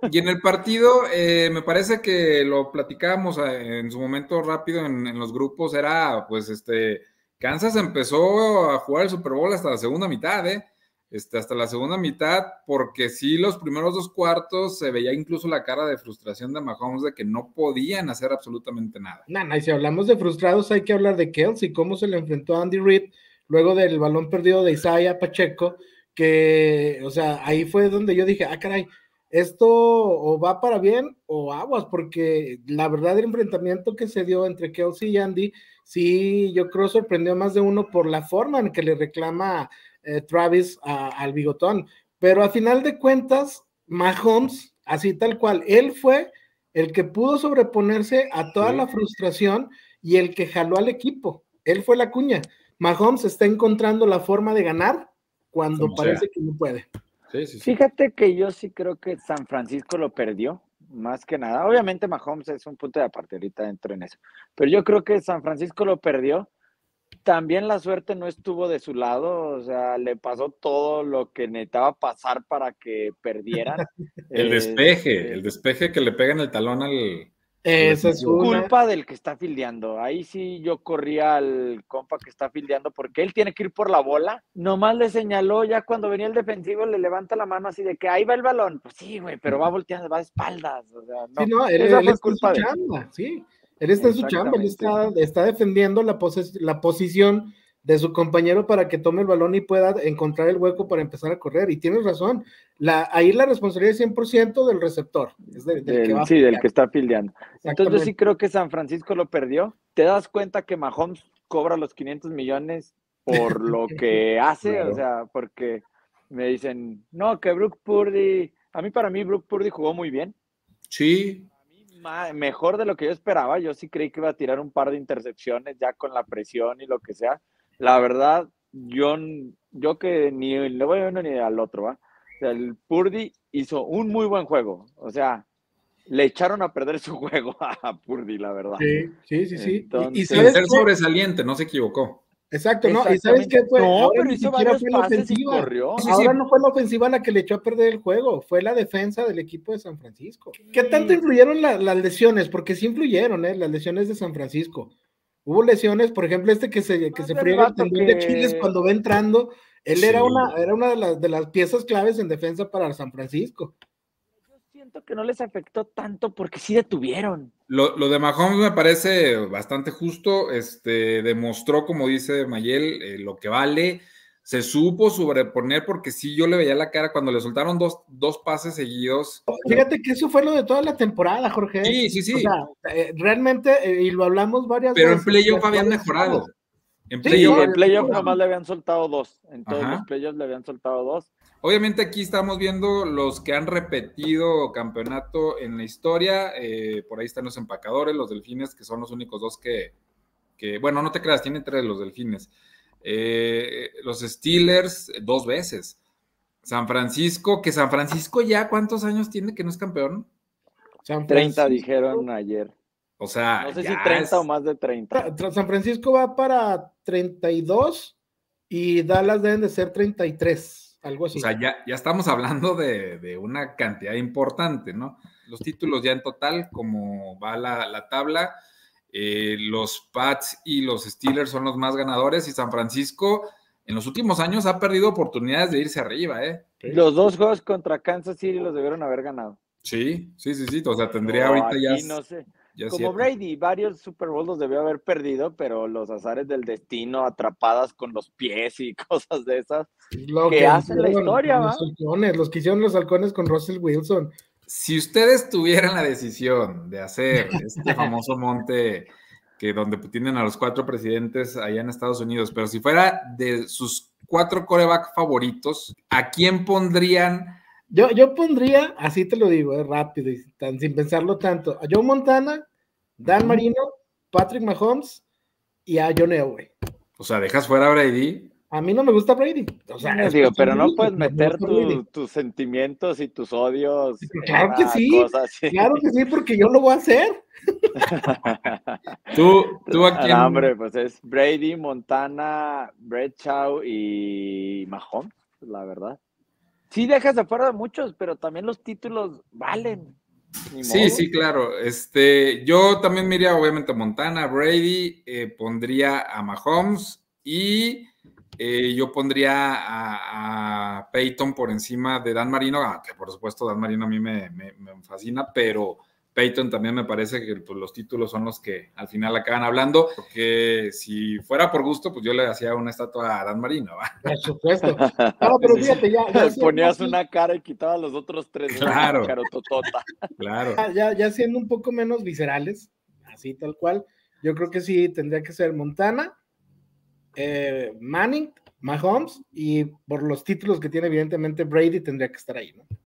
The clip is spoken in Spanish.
Y en el partido, me parece que lo platicábamos en su momento rápido en los grupos, era pues Kansas empezó a jugar el Super Bowl hasta la segunda mitad, hasta la segunda mitad, porque sí, los primeros dos cuartos se veía incluso la cara de frustración de Mahomes de que no podían hacer absolutamente nada. Y si hablamos de frustrados, hay que hablar de Kelce, cómo se le enfrentó a Andy Reid luego del balón perdido de Isaiah Pacheco, que, o sea, ahí fue donde yo dije, caray, esto o va para bien o aguas, porque la verdad el enfrentamiento que se dio entre Kelce y Andy, sí, yo creo sorprendió a más de uno por la forma en que le reclama Travis al bigotón, pero a final de cuentas, Mahomes, así tal cual, él fue el que pudo sobreponerse a toda la frustración y el que jaló al equipo. Él fue la cuña. Mahomes está encontrando la forma de ganar cuando Como parece sea. que no puede. Sí. Fíjate que yo sí creo que San Francisco lo perdió, más que nada. Obviamente Mahomes es un punto de aparte, ahorita entro en eso. Pero yo creo que San Francisco lo perdió. También la suerte no estuvo de su lado, o sea, le pasó todo lo que necesitaba pasar para que perdieran. El despeje que le pega en el talón al Esa es una. Culpa del que está fildeando. Ahí sí yo corría al compa que está fildeando porque él tiene que ir por la bola. Nomás le señaló ya cuando venía el defensivo, le levanta la mano así de que ahí va el balón. Pues sí, güey, pero va volteando, va de espaldas. O sea, no. Sí, no, Esa él fue está en su culpa de él. chamba, sí. Él está en su chamba, él Exactamente. está defendiendo la posición de su compañero para que tome el balón y pueda encontrar el hueco para empezar a correr. Y tienes razón, ahí la responsabilidad es 100% del receptor, es del que va a Sí, del fildear. que está fildeando. Entonces yo Exactamente. sí creo que San Francisco lo perdió. ¿Te das cuenta que Mahomes cobra los 500 millones por lo que hace? Claro. O sea, porque me dicen, no, que Brock Purdy, para mí Brock Purdy jugó muy bien. Sí. Mejor de lo que yo esperaba. Yo sí creí que iba a tirar un par de intercepciones ya con la presión y lo que sea. La verdad, yo que ni le voy a uno ni al otro, ¿va? O sea, el Purdy hizo un muy buen juego. O sea, le echaron a perder su juego a Purdy, la verdad. Sí. Y Sin ¿sabes ser qué? sobresaliente, no se equivocó. Exacto, ¿no? ¿Y sabes Exactamente. qué fue? No, Ahora pero ni hizo siquiera varios fue la pases y ofensiva. corrió. Sí. Ahora no fue la ofensiva la que le echó a perder el juego, fue la defensa del equipo de San Francisco. ¿Qué tanto influyeron las lesiones? Porque sí influyeron, las lesiones de San Francisco. Hubo lesiones, por ejemplo, que se Del friega el vato tendón de Aquiles que cuando va entrando. Él era Sí. una de las piezas claves en defensa para San Francisco. yo siento que no les afectó tanto porque sí detuvieron. Lo de Mahomes me parece bastante justo. Demostró, como dice Mayel, lo que vale. Se supo sobreponer porque sí, yo le veía la cara cuando le soltaron dos pases seguidos. Fíjate que eso fue lo de toda la temporada, Jorge. Sí. O sea, realmente, y lo hablamos varias Pero en veces. playoff habían mejorado. En Sí, Sí, playoff en habían playoff mejorado. nomás le habían soltado 2. En todos los Ajá. playoffs le habían soltado 2. Obviamente aquí estamos viendo los que han repetido campeonato en la historia. Por ahí están los empacadores, los delfines, que son los únicos dos que bueno, no te creas, tienen 3 los delfines. Los Steelers 2 veces. San Francisco ya, ¿cuántos años tiene que no es campeón? San 30 Francisco, dijeron ayer. O sea, No sé si ya 30 o es... más de 30. San Francisco va para 32 y Dallas deben de ser 33, algo O así. sea, ya estamos hablando de una cantidad importante, ¿no? Los títulos ya en total, como va la tabla, los Pats y los Steelers son los más ganadores y San Francisco en los últimos años ha perdido oportunidades de irse arriba, ¿eh? Los 2 juegos contra Kansas City los debieron haber ganado. Sí. O sea, tendría Pero ahorita aquí no sé. ya Como 7. Brady, varios Super Bowls los debió haber perdido, pero los azares del destino, atrapadas con los pies y cosas de esas, Lo que que hacen la hicieron historia, ¿va? los que hicieron los halcones con Russell Wilson. Si ustedes tuvieran la decisión de hacer este famoso monte que donde tienen a los 4 presidentes allá en Estados Unidos, pero si fuera de sus 4 quarterback favoritos, ¿a quién pondrían? Yo pondría, así te lo digo, rápido y sin pensarlo tanto, a Joe Montana, Dan Marino, Patrick Mahomes y a John Elway. O sea, dejas fuera a Brady. A mí no me gusta Brady. O sea, No, es digo, cuestión pero de no gusto, puedes no me meter gusta Brady. tus sentimientos y tus odios en Claro que una sí, cosa así. claro que sí, porque yo lo voy a hacer. ¿Tú a quién? No, hombre, pues es Brady, Montana, Bradshaw y Mahomes, la verdad. sí dejas de fuera de muchos, pero también los títulos valen. Sí, sí, claro. Yo también me iría, obviamente, a Montana, Brady, pondría a Mahomes y yo pondría a Peyton por encima de Dan Marino, que por supuesto Dan Marino a mí me fascina, pero Peyton también me parece que pues, los títulos son los que al final acaban hablando, porque si fuera por gusto, pues yo le hacía una estatua a Dan Marino, ¿va? Por supuesto. No, pero fíjate, ponías una cara y quitabas los otros tres. Claro. Una carototota. Claro. Ya siendo un poco menos viscerales, así tal cual, yo creo que sí tendría que ser Montana, Manning, Mahomes, y por los títulos que tiene evidentemente Brady tendría que estar ahí, ¿no?